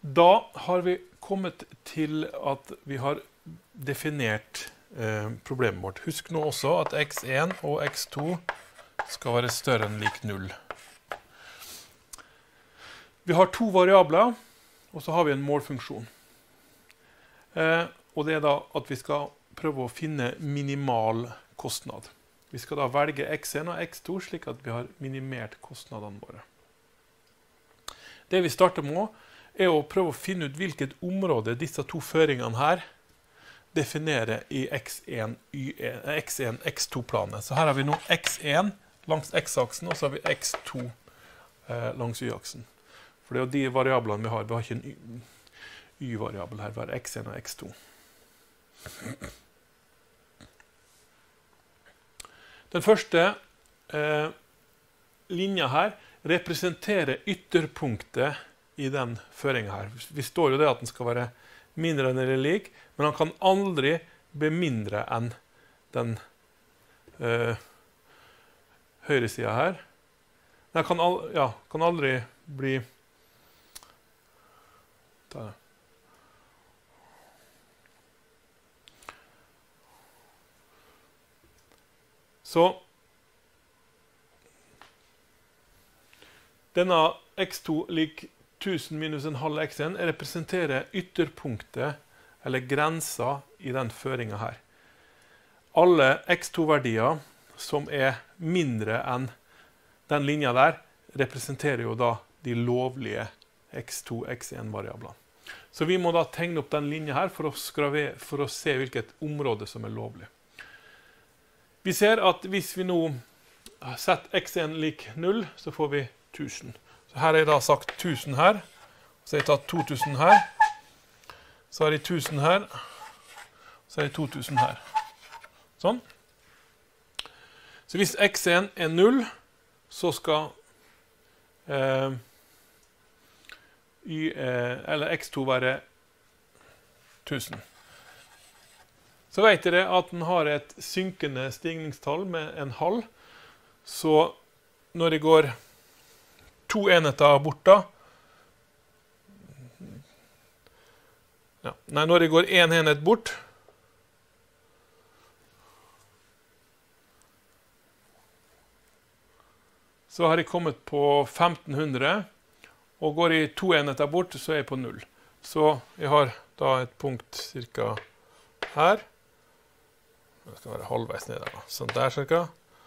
Da har vi kommet til at vi har definert problemet vårt. Husk nå også at x1 og x2 skal være større enn lik 0. Vi har to variabler, og så har vi en målfunksjon. Og det er da at vi skal prøve å finne minimal kostnad. Vi skal da velge x1 og x2 slik at vi har minimert kostnadene våre. Det vi starter med er å prøve å finne ut hvilket område disse to føringene her definerer i x1, x2-planet. Så her har vi nå x1 langs x-aksen, og så har vi x2 langs y-aksen. For det er jo de variablene vi har. Vi har ikke en y-variabel her, vi har x1 og x2. Den første linja her representerer ytterpunktet i den føringen her. Vi står jo det at den skal være mindre enn eller lik, men den kan aldri bli mindre enn den høyre siden her. Den kan aldri bli Så denne x2 lik 1000 minus en halv x1 representerer ytterpunktet eller grensa i den føringen her. Alle x2-verdier som er mindre enn den linja der, representerer jo da de lovlige x2, x1-variablene. Så vi må da tegne opp den linja her for å se hvilket område som er lovlig. Vi ser at hvis vi nå setter x1 lik 0, så får vi 1000. Så her har jeg da sagt 1000 her, så har jeg tatt 2000 her, så har jeg 1000 her, så har jeg 2000 her. Sånn. Så hvis x1 er 0, så skal x2 være 1000. Så vet dere at den har et synkende stigningstall med en halv, så når det går 2 enheter bort da, når det går 1 enhet bort, så har jeg kommet på 1500, og går jeg 2 enheter bort, så er jeg på 0. Så jeg har da et punkt cirka her. Det skal være halvveis ned der da. Sånn der cirka.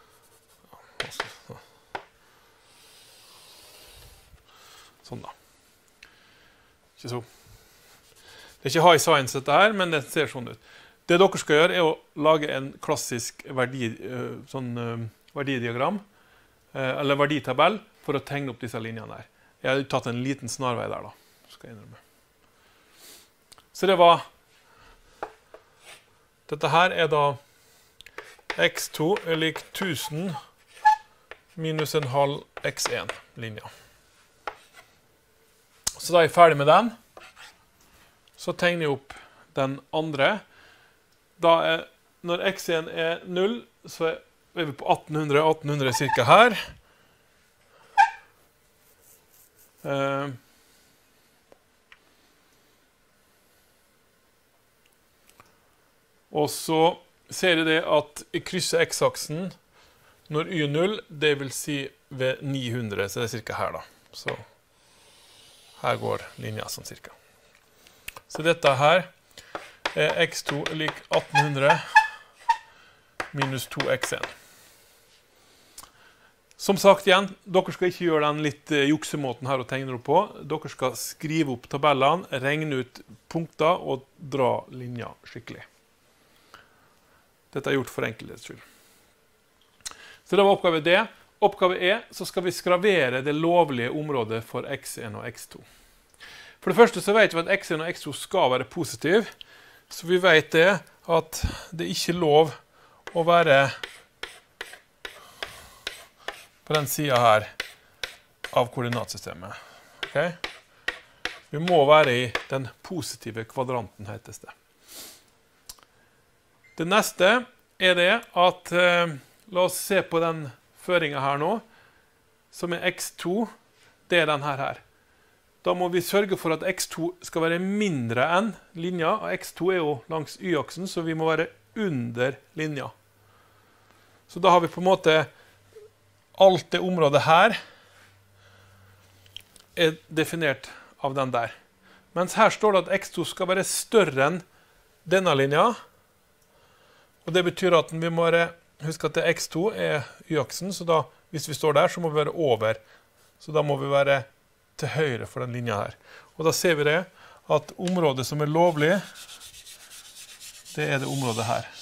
Sånn da. Ikke så. Det er ikke high science dette her, men det ser sånn ut. Det dere skal gjøre er å lage en klassisk verdidiagram, eller verditabell, for å tegne opp disse linjene her. Jeg har tatt en liten snarvei der da, skal jeg innrømme. Så det var, dette her er da x2 er lik 1000 minus en halv x1 linja. Så da er jeg ferdig med den. Så tegner jeg opp den andre. Da når x1 er 0, så er vi på 1800 cirka her. Og så ser jeg det at jeg krysser x-aksen når y er 0, det vil si ved 900, så det er cirka her da. Så her går linja sånn cirka. Så dette her er x2 lik 1800 minus 2x1. Som sagt igjen, dere skal ikke gjøre den litt juksemåten her og tegne opp på. Dere skal skrive opp tabellene, regne ut punkter og dra linja skikkelig. Dette er gjort for enkelhets skyld. Så det var oppgave D. Oppgave E, så skal vi skravere det lovlige området for x1 og x2. For det første så vet vi at x1 og x2 skal være positiv, så vi vet det at det ikke er lov å være på den siden her av koordinatsystemet. Okay? Vi må være i den positive kvadranten, hetes det. Det neste er det at, la oss se på den føringen her nå, som er x2, det er den her. Da må vi sørge for at x2 skal være mindre enn linja. Og x2 er jo langs y-aksen, så vi må være under linja. Så da har vi på en måte alt det området her er definert av den der. Mens her står det at x2 skal være større enn denne linja. Og det betyr at vi må huske at x2 er y-aksen, så da, hvis vi står der, så må vi være over. Så da må vi være til høyre for den linja her. Og da ser vi det, at området som er lovlig, det er det området her.